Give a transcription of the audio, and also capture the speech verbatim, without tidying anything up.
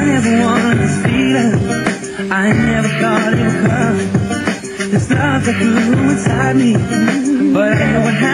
I never wanted this feeling, I never thought it would come. This love that grew inside me, but I know what happened.